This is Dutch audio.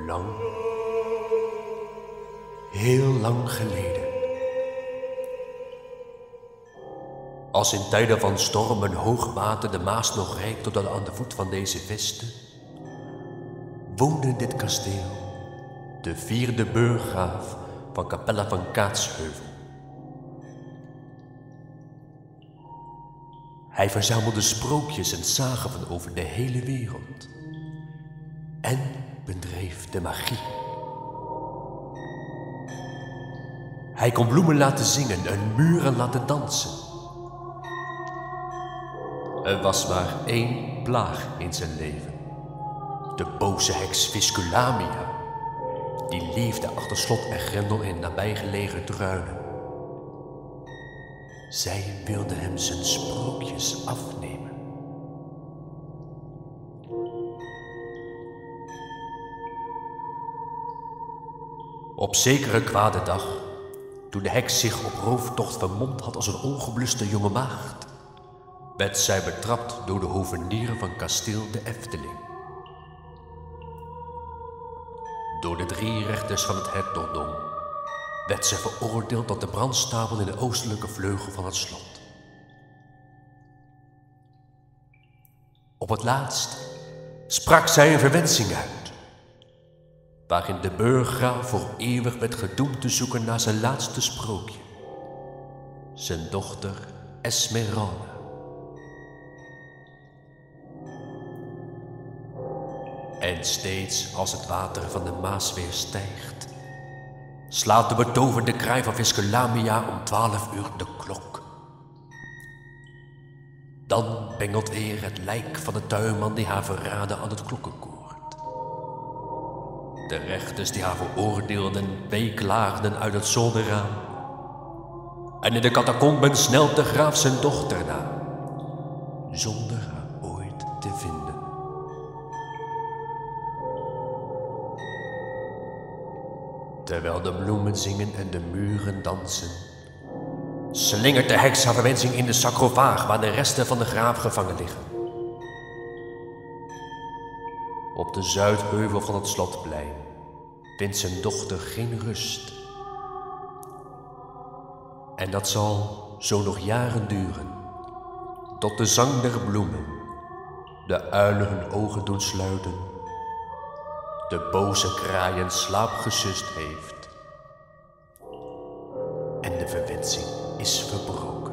lang, heel lang geleden. Als in tijden van storm en hoogwater de Maas nog reikt tot aan de voet van deze vesten, woonde in dit kasteel de vierde burggraaf van Capella van Kaatsheuvel. Hij verzamelde sprookjes en sagen van over de hele wereld en bedreef de magie. Hij kon bloemen laten zingen en muren laten dansen. Er was maar één plaag in zijn leven. De boze heks Visculamia, die leefde achter slot en grendel in nabijgelegen druinen. Zij wilde hem zijn sprookjes afnemen. Op zekere kwade dag, toen de heks zich op rooftocht vermomd had als een ongebluste jonge maagd, werd zij betrapt door de hovenier van kasteel de Efteling. Door de 3 rechters van het hertogdom werd zij veroordeeld tot de brandstapel in de oostelijke vleugel van het slot. Op het laatst sprak zij een verwensing uit, waarin de burggraaf voor eeuwig werd gedoemd te zoeken naar zijn laatste sprookje, zijn dochter Esmeralda. En steeds als het water van de Maas weer stijgt, slaat de betoverde kraai van Visculamia om 12 uur de klok. Dan bengelt weer het lijk van de tuinman die haar verraadde aan het klokkenkoord. De rechters die haar veroordeelden weeklaagden uit het zolderraam. En in de catacomben snelt de graaf zijn dochter na, zonder haar ooit te vinden. Terwijl de bloemen zingen en de muren dansen, slingert de heks haar verwensing in de sarcofaag waar de resten van de graaf gevangen liggen. Op de zuidheuvel van het slotplein vindt zijn dochter geen rust. En dat zal zo nog jaren duren, tot de zang der bloemen de uilen hun ogen doen sluiten, de boze kraai in slaap gesust heeft en de verwensing is verbroken.